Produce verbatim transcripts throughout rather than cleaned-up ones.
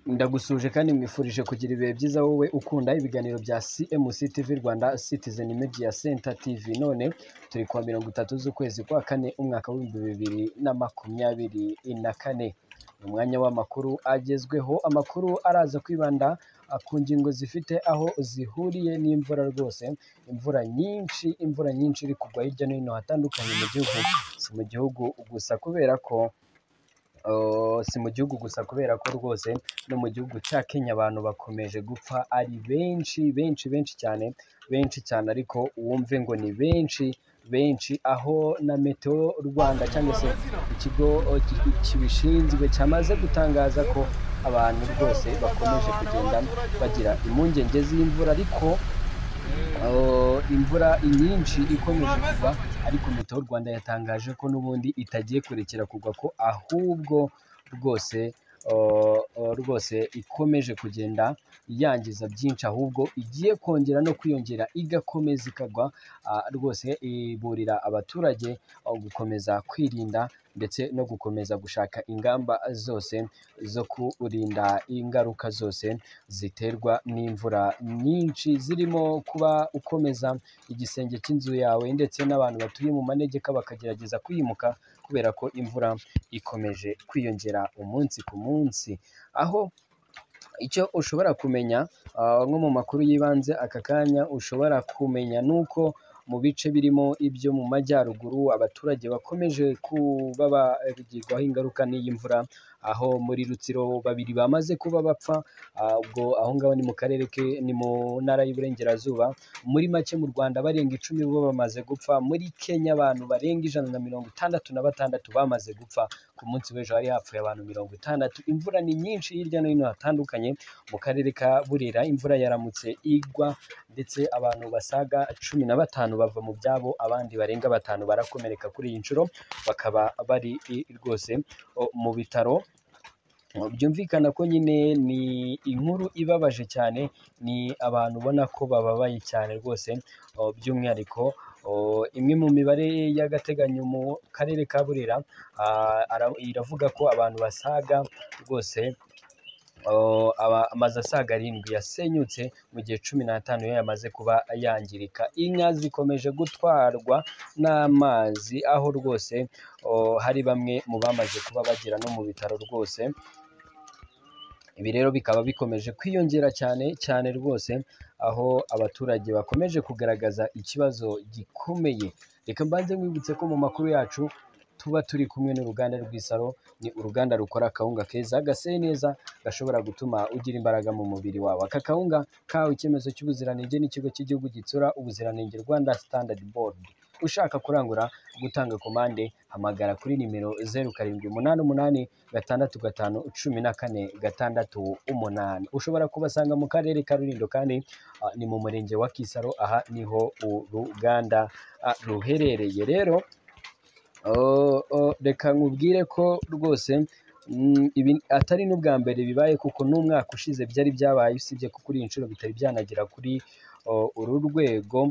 Ndagusuje kandi mwifurije kugira ibihe byiza wowe ukunda ibiganiro bya C M C T V Rwanda Citizen Media Center T V. None turi kwa mirongo itatu z'ukwezi kwa kane umwaka w'ibihumbi bibiri na makumyabiri na kane. Umwanya w'amakuru agezweho, amakuru araza kwibanda ku ngingo zifite aho zihuriye n'imvura rwose, imvura nyinshi imvura nyinshi iri kugwa hirya no hino hatandukanye mu gihugu, si mu gihugu gusa kubera ko Uh, si mu gihugu gusa kubera ko rwose no mu gihugu cya Kenya abantu bakomeje gupfa ari benshi benshi benshi cyane benshi cyane ariko wumve ngo ni benshi benshi, aho na Meteo Rwanda cyangwa se ikigo kibishinzwe cyamaze gutangaza ko abantu rwose bakomeje kugenda bagira impungenge z'imvura, ariko Uh, imvura nyinshi ikomeje kugwa, ariko Meteo Rwanda yatangaje ko n'ubundi itagiye kurekera kugwa, ko ahubwo rwose uh, uh, rwose ikomeje kugenda yangiza byinshi, ahubwo igiye kongera no kwiyongera igakomeza ikagwa. Uh, rwose iburira abaturage uh, gukomeza kwirinda ndetse no gukomeza gushaka ingamba zose zo kurinda ingaruka zose ziterwa n'imvura nyinshi, zirimo kuba ukomeza igisenge cy'inzu yawe ndetse n'abantu batuye mu manegeka bakagerageza kwimuka kubera ko imvura ikomeje kwiyongera umunsi ku munsi. Aho icyo ushobora kumenya uh, nko mu makuru y'ibanze aka kanya ushobora kumenya nuko mu bice birimo ibyo mu majyaruguru abaturage bakomeje kuba bagirwaho ingaruka n'iyi mvura, aho muri Rutsiro babiri bamaze kuba bapfa, ubwo aho ngaho ni mu karere ke ni mu ntara y'Iburengerazuba. Muri make mu Rwanda barenga icumi bo bamaze gupfa, muri Kenya abantu barenga ijana na mirongo itandatu na batandatu bamaze gupfa, ku munsi w'ejo hari hapfuye abantu mirongo itandatu. Imvura ni nyinshi hirya no hino hatandukanye. Mu karere ka Burera imvura yaramutse igwa ndetse abantu basaga cumi na batanu bava mu byabo, abandi barenga batanu barakomereka kuri iyi nshuro, bakaba bari rwose mu bitaro. Byumvikana ko nyine ni inkuru ibabaje cyane, ni abantu ubona ko bababaye cyane rwose. By'umwihariko imwe mu mibare y'agateganyo mu karere ka Burera iravuga ko abantu basaga rwose amazu asaga arindwi yasenyutse mu gihe cumi n'atanu yo yamaze kuba yangirika. Inka zikomeje gutwarwa n'amazi, aho rwose hari bamwe mu bamaze kuba bagera no mu bitaro rwose. Ibi rero bikaba bikomeje kwiyongera cyane cyane rwose, aho abaturage bakomeje kugaragaza ikibazo gikomeye. Reka mbanze mwibutse ko mu makuru yacu tuba turi kumwe n'uruganda rw'Isaro. Ni uruganda rukora akawunga keza gaseye neza gashobora gutuma ugira imbaraga mu mubiri wawe. Aka kawunga kahawe icyemezo cy'ubuziranenge n'ikigo cy'igihugu gitsura ubuziranenge Rwanda Standard Board. Ushaka kurangura gutanga komande hamagara kuri nimero zeru karindwi umunani umunani gatandatu gatanu cumi na kane gatandatu umunani. Ushobora kubasanga mu karere ka Rulindo kandi uh, ni mu murenge wa Kisaro, aha niho uruganda uh, ruherereye. Rero Oh, oh, reka nkubwire ko rwose mm, ibi atari n'ubwa mbere bibaye, kuko n'umwaka ushize byari byabaye, usibye ko kuri iyi nshuro bitari byanagera kuri oh, uru rwego.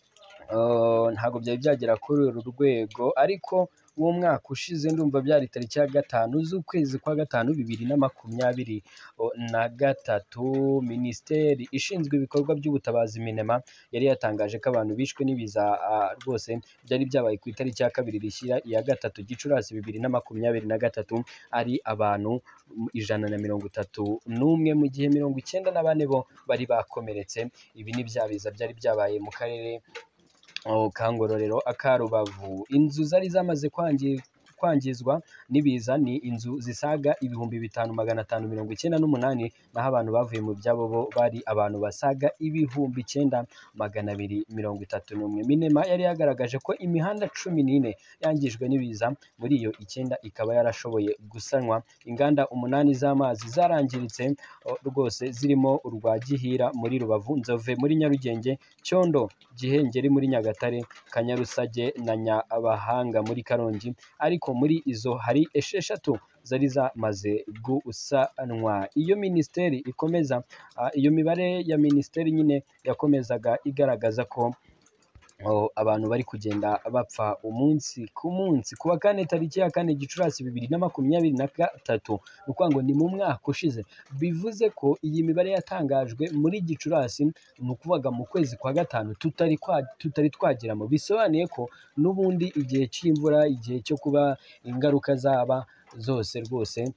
Oh, ntabwo byari byagera kuri uru rwego, ariko uwo mwaka ushize ndumva byari tariki ya gatanu z'ukwezi kwa gatanu bibiri na makumyabiri na gatatu. Minisiteri ishinzwe ibikorwa by'ubutabazi Minema yari yatangaje ko abantu bishwe n'ibiza uh, rwose byari byabaye ku itariki ya kabiri rishyira iya gatatu Gicurasi bibiri na makumyabiri na gatatu, ari abantu ijana na mirongo itatu n'umwe, mu gihe mirongo icyenda na bane bo bari bakomeretse. Ibi ni bya biza byari byabaye mu karere ka Ngororero, aka Rubavu. Inzu zari zamaze kwangirika kwangizwa n'ibiza ni inzu zisaga ibihumbi bitanu magana atanu mirongo icyenda n'umunani, naho abantu bavuye mu byabo bo bari abantu basaga ibihumbi icyenda magana abiri mirongo itatu n'umwe. Minema yari yagaragaje ko imihanda cumi n'ine yangijwe n'ibiza, muri iyo icyenda ikaba yarashoboye gusanwa. Inganda umunani z'amazi zarangiritse rwose, zirimo urwa Gihira muri Rubavu, Nzove muri Nyarugenge, Cyondo, Gihengeri muri Nyagatare, Kanyarusage na Nyabahanga muri Karongi, ariko muri izo hari esheshatu zari zamaze gusanwa. Iyo minisiteri ikomeza uh, iyo mibare ya minisiteri nyine yakomezaga igaragaza ko oh, abantu bari kugenda bapfa umunsi ku munsi. Ku wa kane tariki ya kane Gicurasi bibiri na makumyabiri na gatatu, ni ukuvuga ngo ni mu mwaka ushize, bivuze ko iyi mibare yatangajwe muri Gicurasi, ni ukuvuga mu kwezi kwa gatanu tutari kwa, tutari twageramo. Bisobanuye ko n'ubundi igihe cy'imvura, igihe cyo kuba ingaruka zaba zose rwose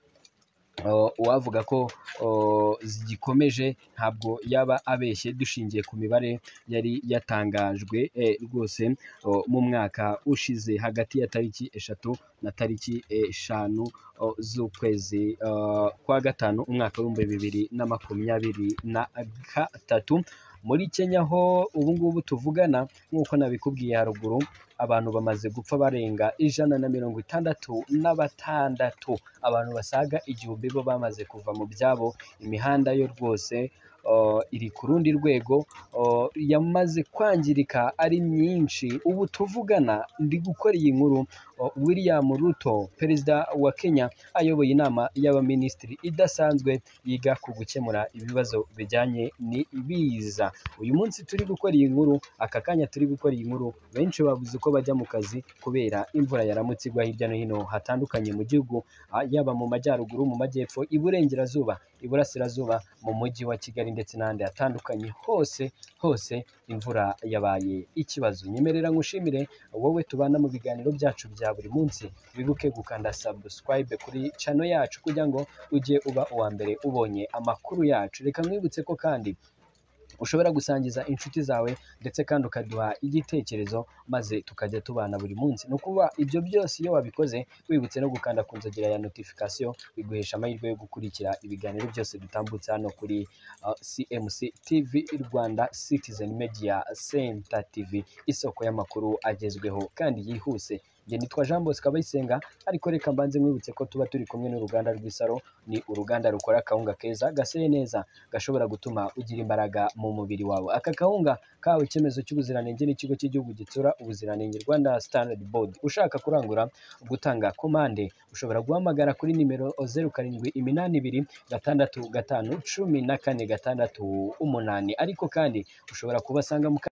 Uh, uwavuga ko uh, zigikomeje ntabwo yaba abeshye, dushingiye ku mibare yari yatangajwe eh, rwose uh, mu mwaka ushize hagati ya tariki eshatu na tariki eshanu uh, z'ukwezi uh, kwa gatanu umwaka w'ibihumbi bibiri na makumyabiri na gatatu. Muri Kenya ho ubu ngubu tuvugana, nk'uko nabikubwiye haruguru, abantu bamaze gupfa barenga ijana na mirongo itandatu na batandatu, abantu basaga igihumbi bo bamaze kuva mu byabo. Imihanda yo rwose uh, iri ku rundi rwego, uh, yamaze kwangirika ari myinshi. Ubu tuvugana ndi gukora iyi nkuru, uh, William Ruto, perezida wa Kenya, ayoboye inama y'abaminisitiri idasanzwe yiga ku gukemura ibibazo bijyanye n'ibiza. Uyu munsi turi gukora iyi nkuru, aka kanya turi gukora iyi nkuru, benshi babuze uko bajya mu kazi kubera imvura yaramutse igwa hirya no hino hatandukanye mu gihugu, yaba mu majyaruguru, mu majyepfo, iburengerazuba, iburasirazuba, mu mujyi wa Kigali ndetse n'ahandi hatandukanye. Hose hose imvura yabaye ikibazo. Nyemerera ngushimire wowe tubana mu biganiro byacu bya buri munsi, wibuke gukanda subscribe kuri channel yacu kugira ngo ujye uba uwa mbere ubonye amakuru yacu. Reka mwibutse ko kandi ushobora gusangiza inshuti zawe ndetse kandi ukaduha igitekerezo, maze tukajya tubana buri munsi. Ni ukuvuga ibyo byose iyo wabikoze wibutse no gukanda ku nzogera ya notification, biguhesha amahirwe yo gukurikira ibiganiro byose dutambutse hano kuri uh, C M C T V Rwanda, Citizen Media Center T V, isoko y'amakuru agezweho kandi yihuse. Njye nitwa Jean Bosco Abayisenga, ariko reka mbanze mwibutse ko tuba turi kumwe n'uruganda rw'Isaro. Ni uruganda rukora akawunga keza gaseye neza, gashobora gutuma ugira imbaraga mu mubiri wawe. Aka kawunga kawe icyemezo cy'ubuziranenge n'ikigo cy'igihugu gitsura ubuziranenge Rwanda Standard Board. Ushaka kurangura, gutanga komande, ushobora guhamagara kuri nimero zeru karindwi iminani ibiri gatandatu gatanu cumi na kane gatandatu umunani, ariko kandi ushobora kubasanga mu